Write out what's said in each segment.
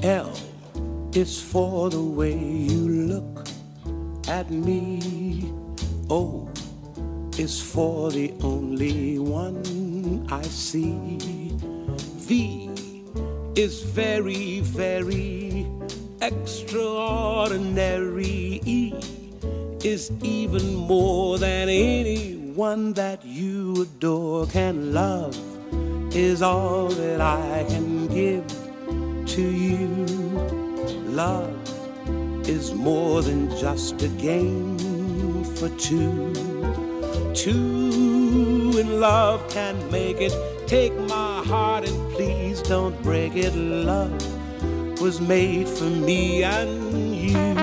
L is for the way you look at me. O is for the only one I see. V is very, very extraordinary. E is even more than anyone that you adore can love, is all that I can give to you. Love is more than just a game for two. Two in love can make it. Take my heart and please don't break it. Love was made for me and you.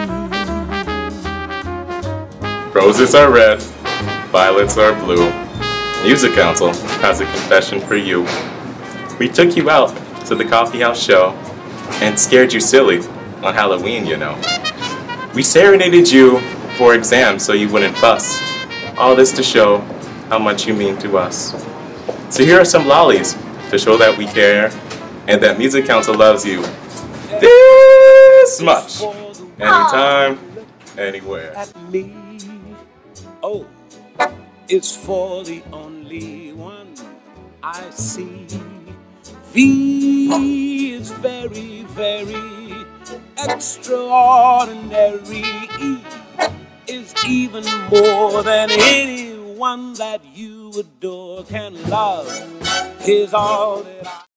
Roses are red, violets are blue. Music Council has a confession for you. We took you out to the coffee house show and scared you silly on Halloween, you know. We serenaded you for exams so you wouldn't fuss. All this to show how much you mean to us. So here are some lollies to show that we care and that Music Council loves you this much. Anytime, anywhere. O is for the only one I see. V is very, very extraordinary. E is even more than anyone that you adore can love, is all that I